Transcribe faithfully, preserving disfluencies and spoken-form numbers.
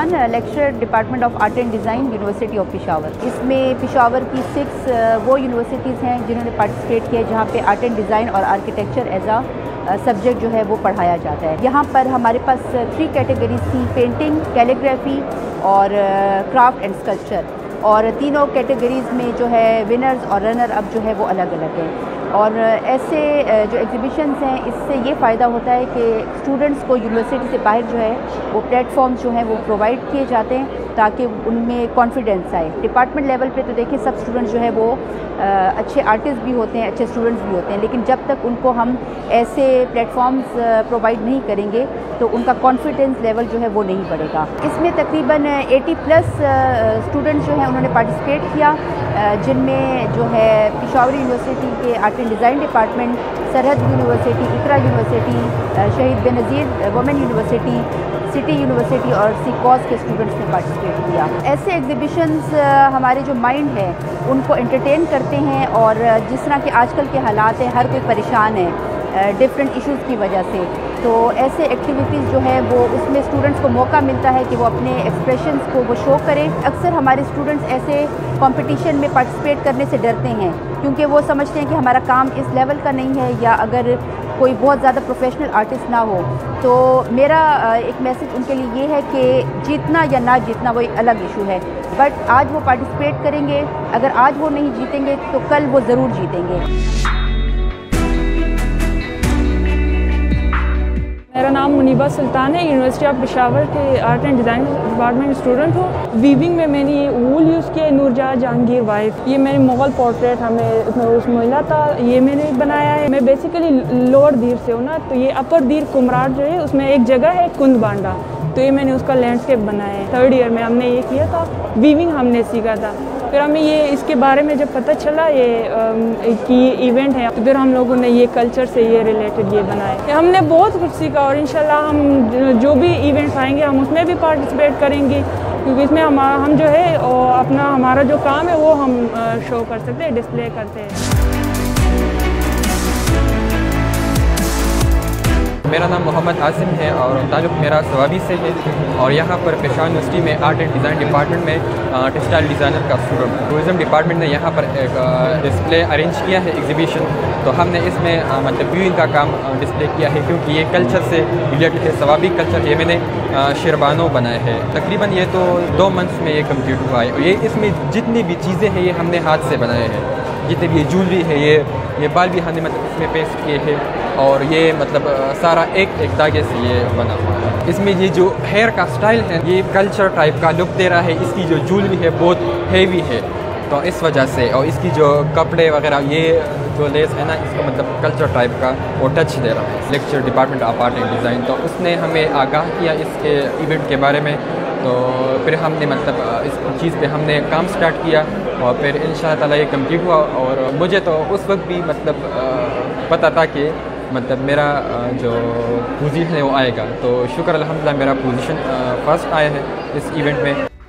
Khan, lecturer department of art and design, university of Peshawar. इसमें पेशावर की six वो यूनिवर्सिटीज़ हैं जिन्होंने पार्टिसिपेट किया जहाँ पे आर्ट एंड डिज़ाइन और आर्किटेक्चर एज आ सब्जेक्ट जो है वो पढ़ाया जाता है। यहाँ पर हमारे पास थ्री कैटेगरीज थी, पेंटिंग, कैलीग्राफी और क्राफ्ट एंड स्कल्पचर, और तीनों कैटेगरीज़ में जो है विनर्स और रनर अप जो है वो अलग अलग हैं। और ऐसे जो एग्जीबिशंस हैं इससे ये फ़ायदा होता है कि स्टूडेंट्स को यूनिवर्सिटी से बाहर जो है वो प्लेटफॉर्म्स जो हैं वो प्रोवाइड किए जाते हैं ताकि उनमें कॉन्फिडेंस आए। डिपार्टमेंट लेवल पे तो देखिए सब स्टूडेंट्स जो है वो अच्छे आर्टिस्ट भी होते हैं, अच्छे स्टूडेंट्स भी होते हैं, लेकिन जब तक उनको हम ऐसे प्लेटफॉर्म्स प्रोवाइड नहीं करेंगे तो उनका कॉन्फिडेंस लेवल जो है वो नहीं बढ़ेगा। इसमें तकरीबन अस्सी प्लस स्टूडेंट्स जो हैं उन्होंने पार्टिसिपेट किया, जिनमें जो है पेशावर यूनिवर्सिटी के art and design department, Sarhad university, Iqra university, Shaheed Benazir women university, city university और सीकॉस के स्टूडेंट्स ने पार्टिसिपेट किया। ऐसे एग्जीबिशंस हमारे जो माइंड है उनको एंटरटेन करते हैं, और जिस तरह के आजकल के हालात हैं, हर कोई परेशान है डिफरेंट इश्यूज़ की वजह से, तो ऐसे एक्टिविटीज़ जो है वो उसमें स्टूडेंट्स को मौका मिलता है कि वो अपने एक्सप्रेशंस को वो शो करें। अक्सर हमारे स्टूडेंट्स ऐसे कंपटीशन में पार्टिसिपेट करने से डरते हैं क्योंकि वो समझते हैं कि हमारा काम इस लेवल का नहीं है, या अगर कोई बहुत ज़्यादा प्रोफेशनल आर्टिस्ट ना हो। तो मेरा एक मैसेज उनके लिए ये है कि जीतना या ना जीतना वो एक अलग इशू है, बट आज वो पार्टिसिपेट करेंगे, अगर आज वो नहीं जीतेंगे तो कल वो ज़रूर जीतेंगे। मेरा नाम मुनीबा सुल्तान है, यूनिवर्सिटी ऑफ पेशावर के art and design department student हूँ। वीविंग में मैंने ये वूल यूज़ किया, नूरजहाँ जहांगीर वाइफ। ये मेरे मुग़ल पोर्ट्रेट हमें उसमें उस महिला था, ये मैंने बनाया है। मैं बेसिकली लोअर दीर से हूँ ना, तो ये अपर दीर कुमराट जो है उसमें एक जगह है कुंद बांडा, तो ये मैंने उसका लैंडस्केप बनाया है। थर्ड ईयर में हमने ये किया था, वीविंग हमने सीखा था। फिर हमें ये इसके बारे में जब पता चला ये कि ये इवेंट है, तो फिर हम लोगों ने ये कल्चर से ये रिलेटेड ये बनाया। हमने बहुत कुछ सीखा, और इंशाल्लाह हम जो भी इवेंट्स आएंगे हम उसमें भी पार्टिसिपेट करेंगे, क्योंकि इसमें हम हम जो है अपना हमारा जो काम है वो हम शो कर सकते हैं, डिस्प्ले करते हैं। मेरा नाम मोहम्मद आसिम है और ताल्लुक़ मेरा सवाबी से है, और यहाँ पर पेशावर यूनिवर्सिटी में आर्ट एंड डिज़ाइन डिपार्टमेंट में टेक्सटाइल डिज़ाइनर का स्टूडेंट। टूरिज़म डिपार्टमेंट ने यहाँ पर एक डिस्प्ले अरेंज किया है, एग्जीबिशन, तो हमने इसमें मतलब व्यूइंग का काम डिस्प्ले किया है, क्योंकि ये कल्चर से रिलेटेड है, सवाबी कल्चर। ये मैंने शेरबानो बनाए हैं, तकरीबन ये तो दो मंथ्स में ये कम्प्लीट हुआ है। ये इसमें जितनी भी चीज़ें हैं ये हमने हाथ से बनाए हैं, जितने भी ये ज्वेलरी है, ये ये बाल भी हमने मतलब इसमें पेस्ट किए हैं, और ये मतलब सारा एक एक धागे से ये बना हुआ है। इसमें ये जो हेयर का स्टाइल है ये कल्चर टाइप का लुक दे रहा है। इसकी जो ज्वेलरी है बहुत हेवी है, तो इस वजह से, और इसकी जो कपड़े वगैरह ये जो लेस है ना, इसको मतलब कल्चर टाइप का वो टच दे रहा है। Lecture department of art and design, तो उसने हमें आगाह किया इसके इवेंट के बारे में, तो फिर हमने मतलब इस चीज़ पे हमने काम स्टार्ट किया, और फिर इंशाअल्लाह ताला ये कंप्लीट हुआ। और मुझे तो उस वक्त भी मतलब पता था कि मतलब मेरा जो पोजीशन है वो आएगा, तो शुक्र अल्हम्दुलिल्लाह मेरा पोजीशन फर्स्ट आया है इस इवेंट में।